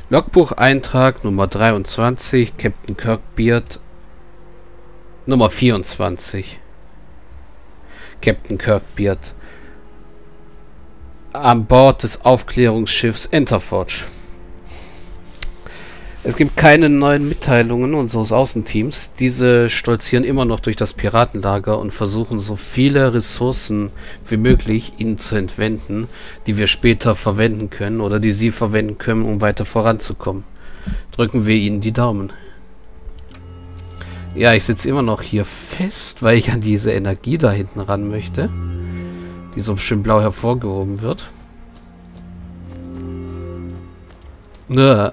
Logbucheintrag Nummer 23, Captain Kirkbeard. Nummer 24. Captain Kirkbeard. An Bord des Aufklärungsschiffs Enterforge. Es gibt keine neuen Mitteilungen unseres Außenteams. Diese stolzieren immer noch durch das Piratenlager und versuchen so viele Ressourcen wie möglich ihnen zu entwenden, die wir später verwenden können oder die sie verwenden können, um weiter voranzukommen. Drücken wir ihnen die Daumen. Ja, ich sitze immer noch hier fest, weil ich an diese Energie da hinten ran möchte, die so schön blau hervorgehoben wird. Ne.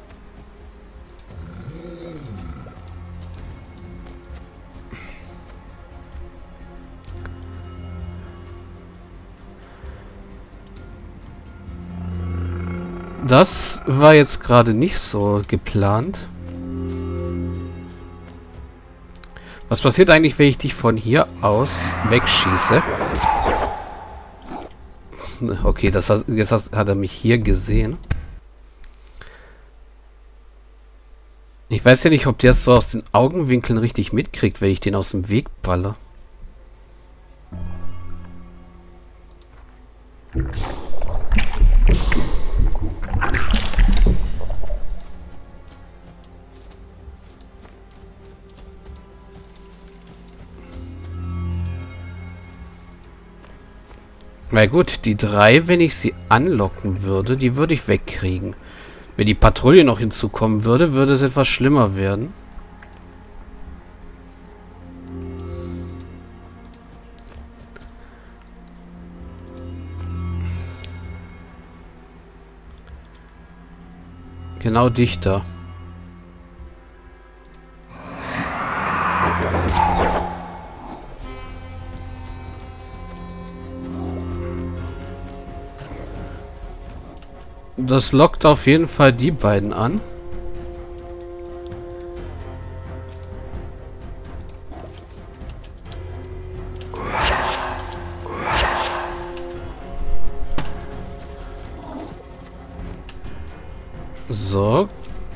Das war jetzt gerade nicht so geplant. Was passiert eigentlich, wenn ich dich von hier aus wegschieße? Okay, hat er mich hier gesehen. Ich weiß ja nicht, ob der es so aus den Augenwinkeln richtig mitkriegt, wenn ich den aus dem Weg baller. Na gut, die 3, wenn ich sie anlocken würde, die würde ich wegkriegen. Wenn die Patrouille noch hinzukommen würde, würde es etwas schlimmer werden. Genau dichter. Das lockt auf jeden Fall die beiden an. So.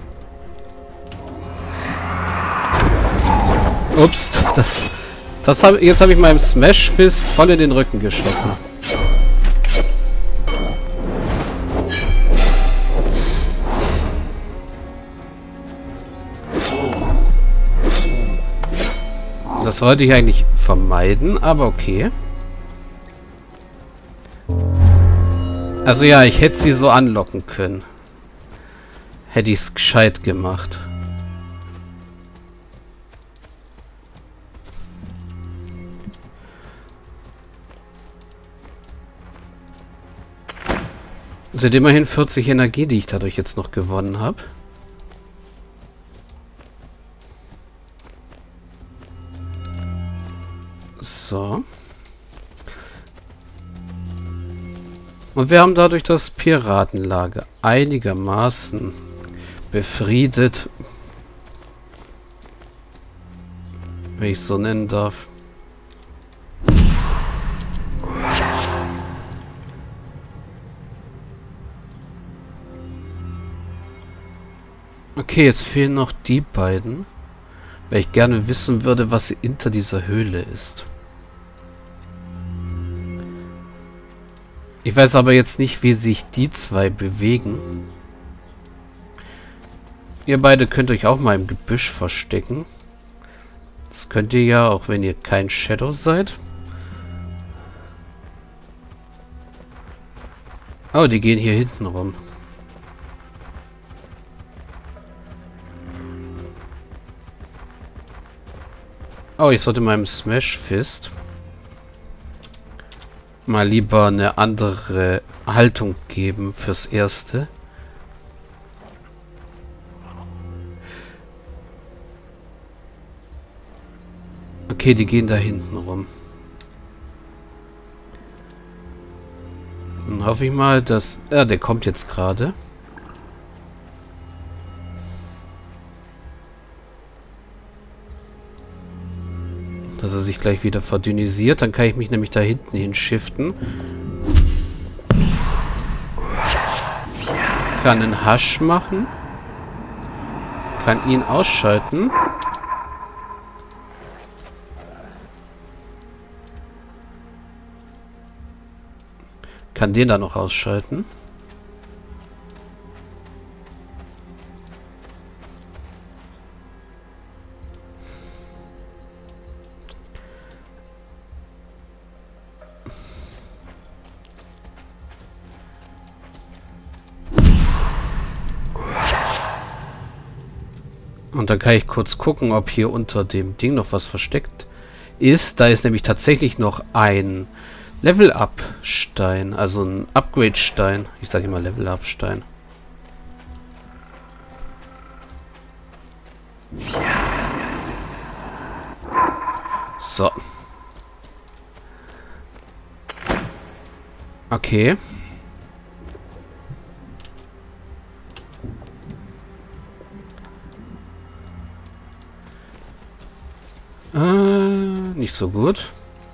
Ups, jetzt habe ich meinem Smash Fist voll in den Rücken geschossen. Das wollte ich eigentlich vermeiden, aber okay. Also ja, ich hätte sie so anlocken können. Hätte ich es gescheit gemacht. Es sind immerhin 40 Energie, die ich dadurch jetzt noch gewonnen habe. So. Und wir haben dadurch das Piratenlager einigermaßen befriedet, wenn ich es so nennen darf. Okay, jetzt fehlen noch die beiden, weil ich gerne wissen würde, was hinter dieser Höhle ist. Ich weiß aber jetzt nicht, wie sich die zwei bewegen. Ihr beide könnt euch auch mal im Gebüsch verstecken. Das könnt ihr ja, auch wenn ihr kein Shadow seid. Oh, die gehen hier hinten rum. Oh, ich sollte meinem Smash Fist mal lieber eine andere Haltung geben fürs Erste. Okay, die gehen da hinten rum. Dann hoffe ich mal, dass... Ja, der kommt jetzt gerade. Dass er sich gleich wieder verdünnisiert. Dann kann ich mich nämlich da hinten hinschiften. Kann einen Hasch machen. Kann ihn ausschalten. Kann den dann noch ausschalten. Und dann kann ich kurz gucken, ob hier unter dem Ding noch was versteckt ist. Da ist nämlich tatsächlich noch ein Level-Up-Stein, also ein Upgrade-Stein. Ich sage immer Level-Up-Stein. So. Okay. Nicht so gut.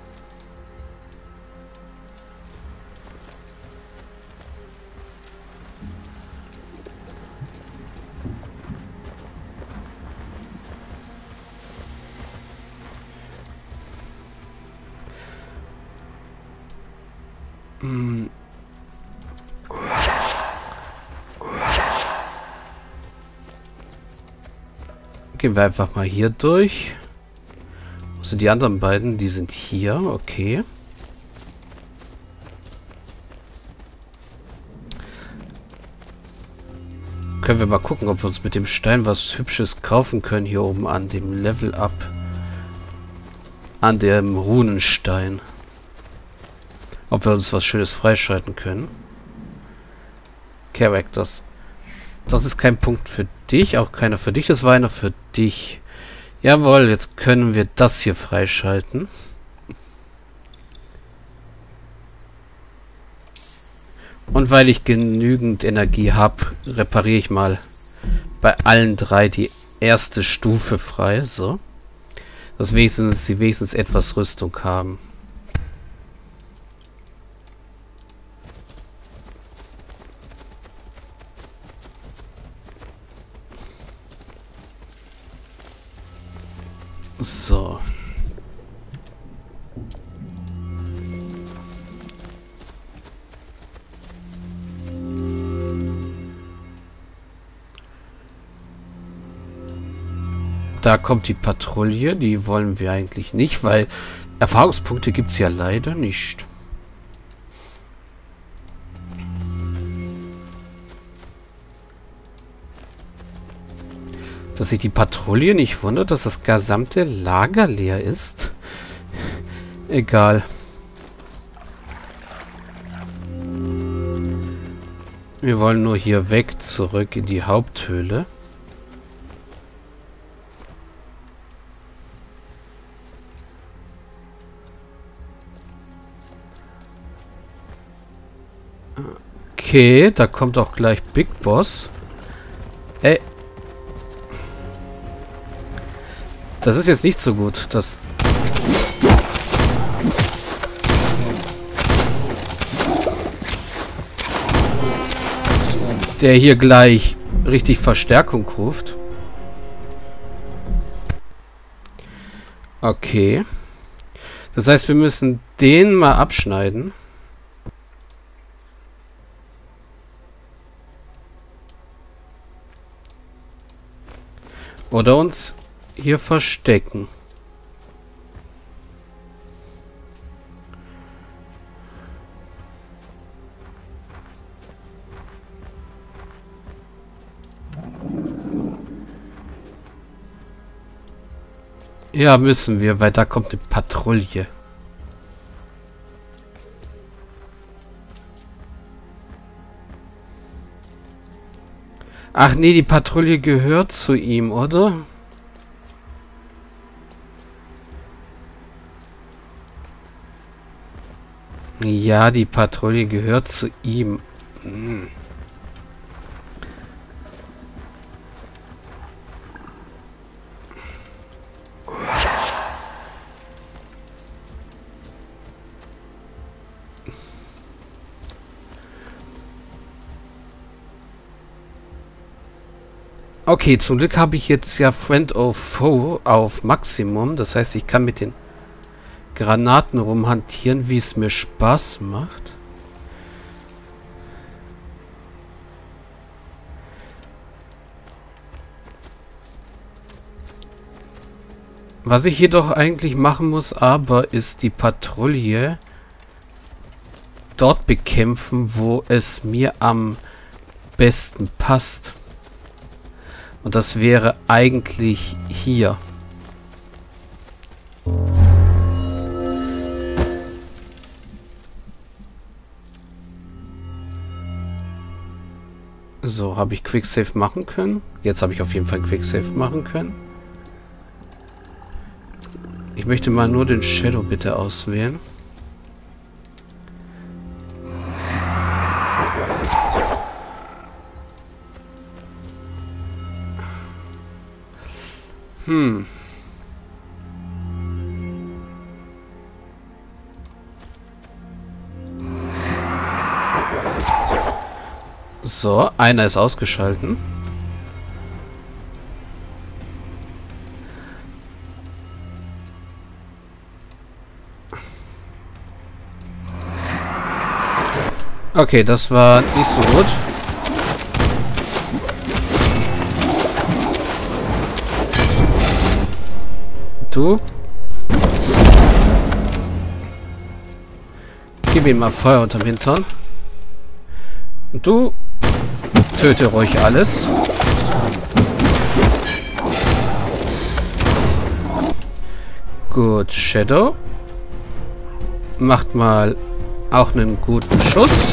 Gehen wir einfach mal hier durch. Wo sind die anderen beiden? Die sind hier. Okay. Können wir mal gucken, ob wir uns mit dem Stein was Hübsches kaufen können. Hier oben an dem Level Up. An dem Runenstein. Ob wir uns was Schönes freischalten können. Characters. Das ist kein Punkt für dich. Auch keiner für dich. Das war einer für dich. Jawohl, jetzt können wir das hier freischalten. Und weil ich genügend Energie habe, repariere ich mal bei allen drei die erste Stufe frei. So. Dass sie wenigstens etwas Rüstung haben. So. Da kommt die Patrouille. Die wollen wir eigentlich nicht, weil Erfahrungspunkte gibt es ja leider nicht. Dass sich die Patrouille nicht wundert, dass das gesamte Lager leer ist. Egal. Wir wollen nur hier weg, zurück in die Haupthöhle. Okay, da kommt auch gleich Big Boss. Ey. Das ist jetzt nicht so gut, dass... der hier gleich richtig Verstärkung ruft. Okay. Das heißt, wir müssen den mal abschneiden. Oder uns hier verstecken. Ja, müssen wir, weil da kommt eine Patrouille. Ach nee, die Patrouille gehört zu ihm, oder? Ja, die Patrouille gehört zu ihm. Hm. Okay, zum Glück habe ich jetzt ja Friend of Foe auf Maximum. Das heißt, ich kann mit den Granaten rumhantieren, wie es mir Spaß macht. Was ich jedoch eigentlich machen muss, aber ist die Patrouille dort bekämpfen, wo es mir am besten passt. Und das wäre eigentlich hier. So, habe ich Quicksave machen können? Jetzt habe ich auf jeden Fall Quicksave machen können. Ich möchte mal nur den Shadow bitte auswählen. So, einer ist ausgeschalten. Okay, das war nicht so gut. Du. Gib ihm mal Feuer unterm Hintern. Und du. Töte ruhig alles. Gut, Shadow. Macht mal auch einen guten Schuss.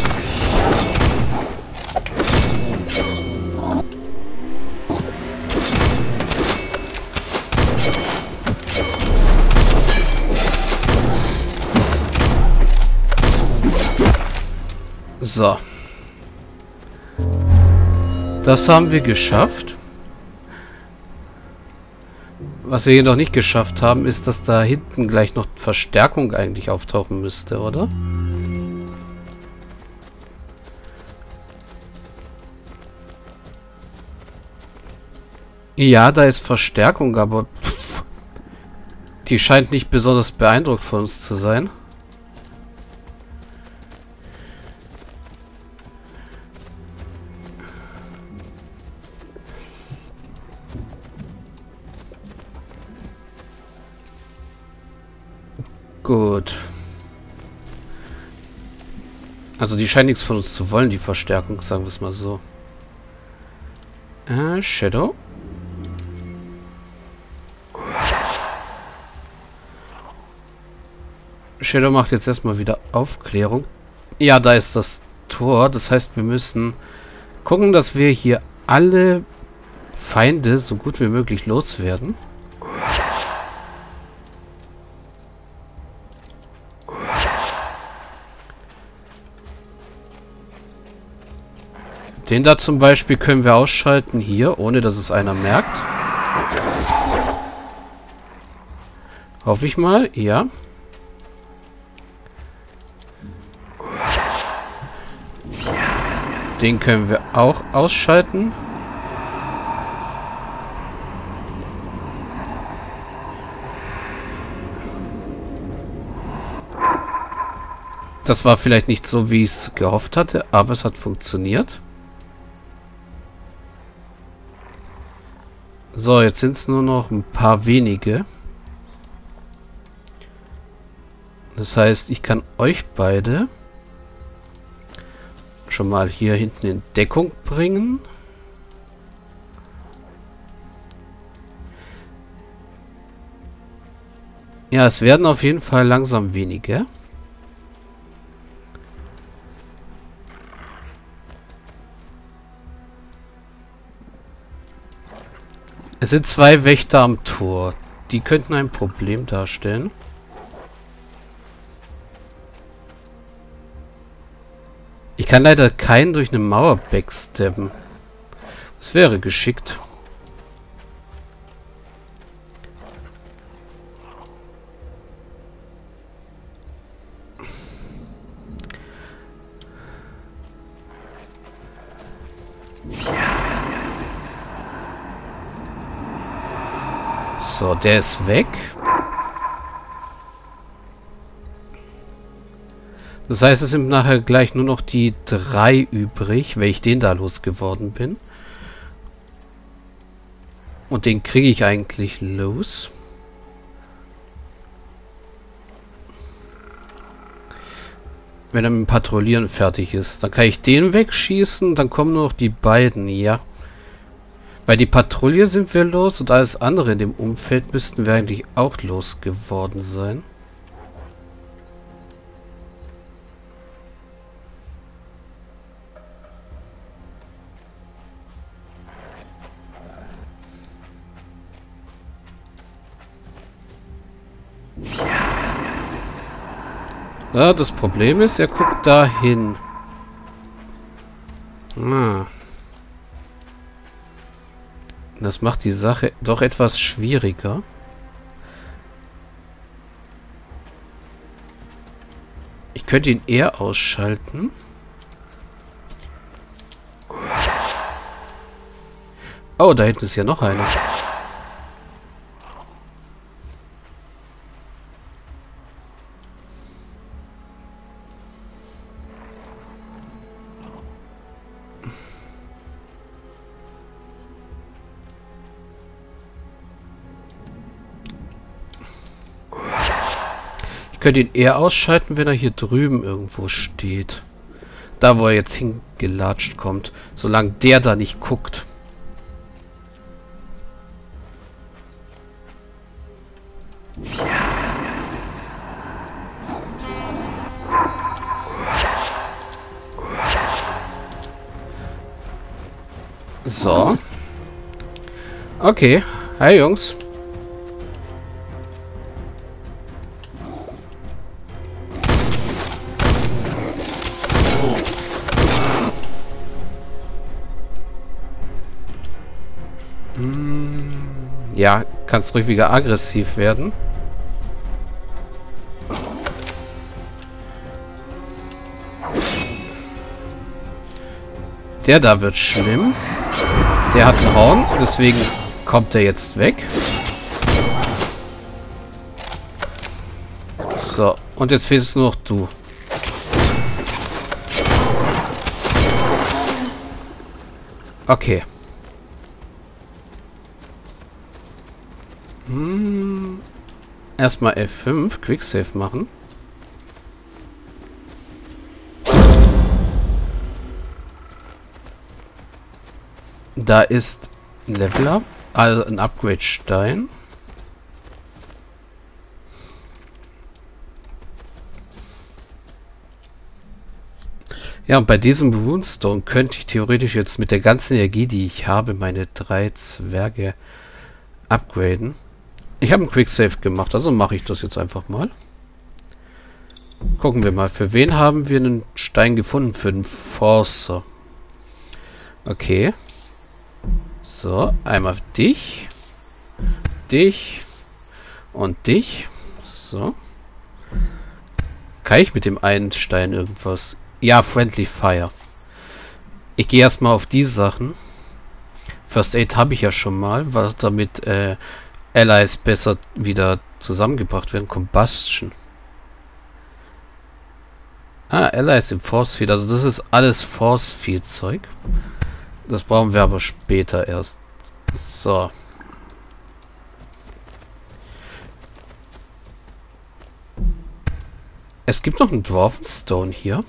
So. Das haben wir geschafft. Was wir jedoch nicht geschafft haben, ist, dass da hinten gleich noch Verstärkung eigentlich auftauchen müsste, oder? Ja, da ist Verstärkung, aber die scheint nicht besonders beeindruckt von uns zu sein. Gut. Also die scheint nichts von uns zu wollen, die Verstärkung, sagen wir es mal so. Shadow. Shadow macht jetzt erstmal wieder Aufklärung. Ja, da ist das Tor. Das heißt, wir müssen gucken, dass wir hier alle Feinde so gut wie möglich loswerden. Den da zum Beispiel können wir ausschalten hier, ohne dass es einer merkt. Hoffe ich mal, ja. Den können wir auch ausschalten. Das war vielleicht nicht so, wie ich es gehofft hatte, aber es hat funktioniert. So, jetzt sind es nur noch ein paar wenige. Das heißt, ich kann euch beide schon mal hier hinten in Deckung bringen. Ja, es werden auf jeden Fall langsam weniger. Es sind 2 Wächter am Tor. Die könnten ein Problem darstellen. Ich kann leider keinen durch eine Mauer backstabben. Das wäre geschickt. So, der ist weg. Das heißt, es sind nachher gleich nur noch die 3 übrig, weil ich den da losgeworden bin. Und den kriege ich eigentlich los. Wenn er mit dem Patrouillieren fertig ist. Dann kann ich den wegschießen, dann kommen nur noch die beiden, ja. Bei die Patrouille sind wir los und alles andere in dem Umfeld müssten wir eigentlich auch losgeworden sein. Ja, das Problem ist, er guckt dahin. Ah. Das macht die Sache doch etwas schwieriger. Ich könnte ihn eher ausschalten. Oh, da hinten ist ja noch einer. Ich könnte ihn eher ausschalten, wenn er hier drüben irgendwo steht. Da, wo er jetzt hingelatscht kommt. Solange der da nicht guckt. So. Okay. Hi, Jungs. Ja, kannst ruhig wieder aggressiv werden. Der da wird schlimm. Der hat ein Horn, deswegen kommt er jetzt weg. So, und jetzt fehlt es nur noch du. Okay. Erstmal F5, Quicksave machen. Da ist ein Level Up, also ein Upgrade-Stein. Ja, und bei diesem Runestone könnte ich theoretisch jetzt mit der ganzen Energie, die ich habe, meine 3 Zwerge upgraden. Ich habe einen Quicksave gemacht, also mache ich das jetzt einfach mal. Gucken wir mal, für wen haben wir einen Stein gefunden? Für den Forcer. Okay. So, einmal dich. Dich. Und dich. So. Kann ich mit dem einen Stein irgendwas... Ja, Friendly Fire. Ich gehe erstmal auf die Sachen. First Aid habe ich ja schon mal, was damit Allies besser wieder zusammengebracht werden. Combustion. Ah, Allies im Force Field. Also das ist alles Force Field Zeug. Das brauchen wir aber später erst. So. Es gibt noch einen Dwarfenstone hier.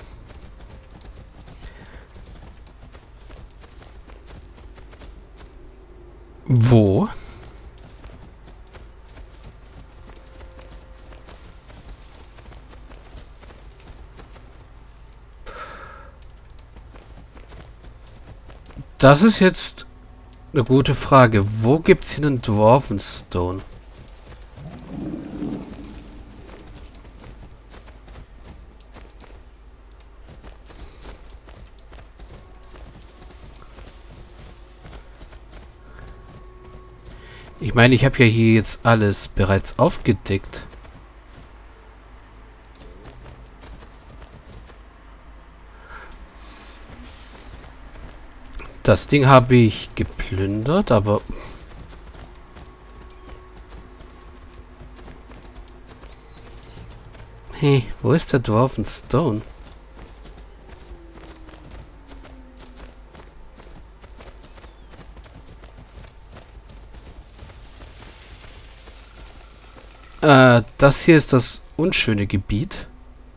Wo? Das ist jetzt eine gute Frage. Wo gibt's hier einen Dwarfenstone? Ich meine, ich habe ja hier jetzt alles bereits aufgedeckt. Das Ding habe ich geplündert, aber... Hey, wo ist der Dwarven Stone? Das hier ist das unschöne Gebiet.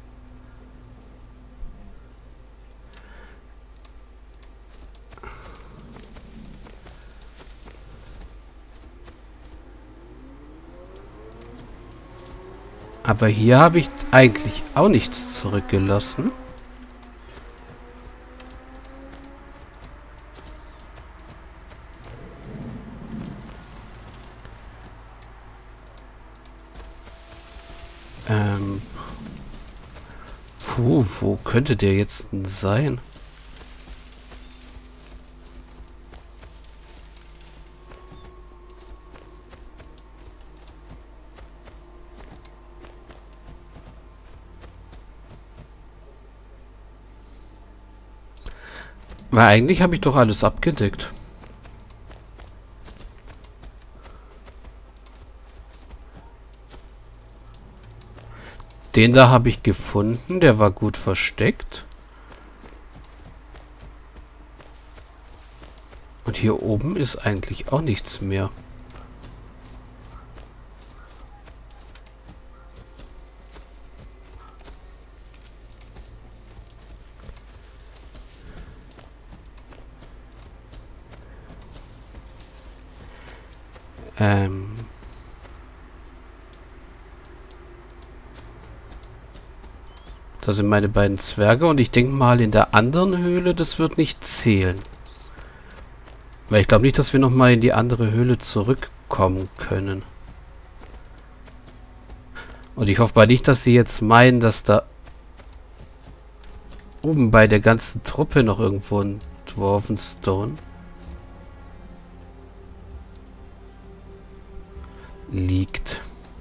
Aber hier habe ich eigentlich auch nichts zurückgelassen. Wo könnte der jetzt denn sein? Weil eigentlich habe ich doch alles abgedeckt. Den da habe ich gefunden, der war gut versteckt. Und hier oben ist eigentlich auch nichts mehr. Das sind meine beiden Zwerge und ich denke mal in der anderen Höhle, das wird nicht zählen. Weil ich glaube nicht, dass wir nochmal in die andere Höhle zurückkommen können. Und ich hoffe mal nicht, dass sie jetzt meinen, dass da oben bei der ganzen Truppe noch irgendwo ein Dwarven Stone liegt.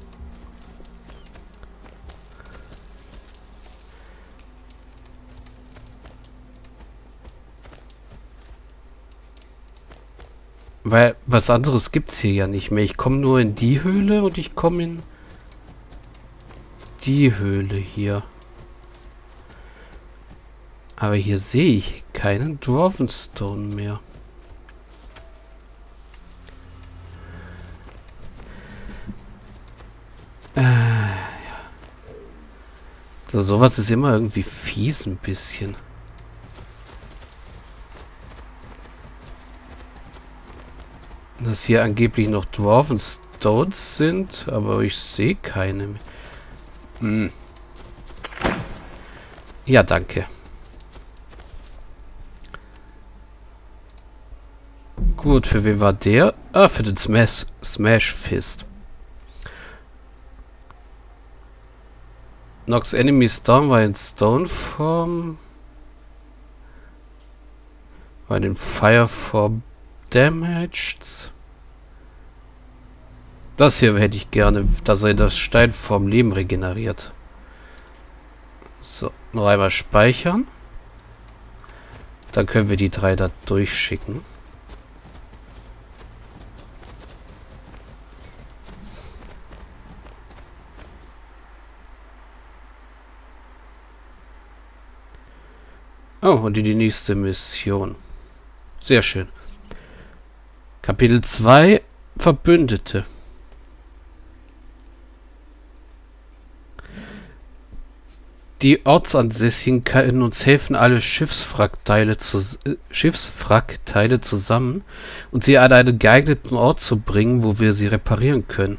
Weil was anderes gibt's hier ja nicht mehr. Ich komme nur in die Höhle und ich komme in die Höhle hier. Aber hier sehe ich keinen Dwarvenstone mehr. Ja. So, sowas ist immer irgendwie fies ein bisschen. Dass hier angeblich noch Dwarven Stones sind, aber ich sehe keine mehr. Hm. Ja, danke. Gut, für wen war der? Ah, für den Smash Fist. Knocks enemies down while in stone form. While in fire form damaged. Das hier hätte ich gerne, dass er das Stein vom Leben regeneriert. So, noch einmal speichern. Dann können wir die 3 da durchschicken. Oh, und die nächste Mission. Sehr schön. Kapitel 2 Verbündete. Die Ortsansässigen können uns helfen, alle Schiffswrackteile zusammen und sie an einen geeigneten Ort zu bringen, wo wir sie reparieren können.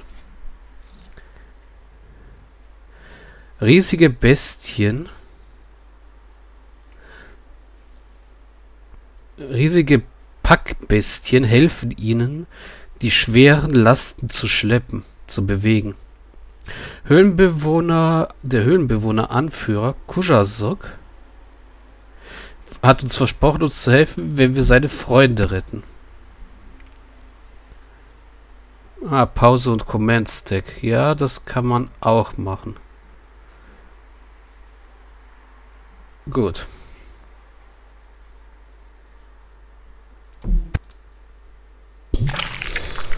Riesige Packbestien helfen ihnen, die schweren Lasten zu bewegen. Der Höhlenbewohner-Anführer Kujasok hat uns versprochen, uns zu helfen, wenn wir seine Freunde retten. Ah, Pause und Command Stack. Ja, das kann man auch machen. Gut.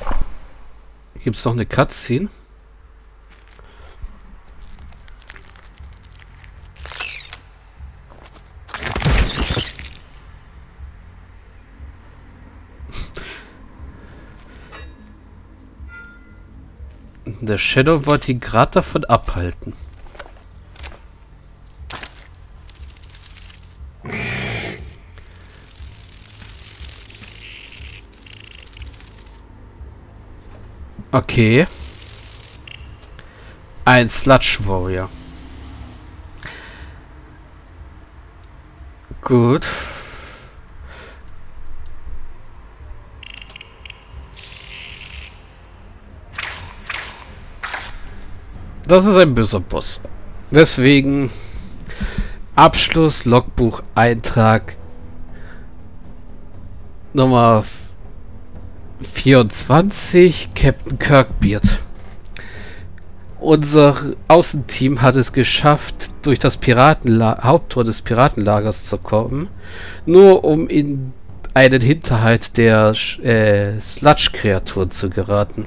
Gibt es noch eine Cutscene? Der Shadow wollte ihn gerade davon abhalten. Okay. Ein Sludge Warrior. Gut. Das ist ein böser Boss. Deswegen Abschluss, Logbuch, Eintrag Nummer 24, Captain Kirkbeard. Unser Außenteam hat es geschafft, durch das Haupttor des Piratenlagers zu kommen, nur um in einen Hinterhalt der Sludge-Kreatur zu geraten.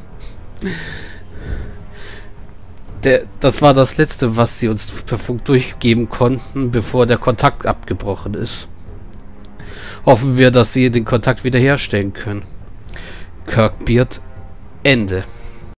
Das war das Letzte, was sie uns per Funk durchgeben konnten, bevor der Kontakt abgebrochen ist. Hoffen wir, dass sie den Kontakt wiederherstellen können. Kirkbeard, Ende.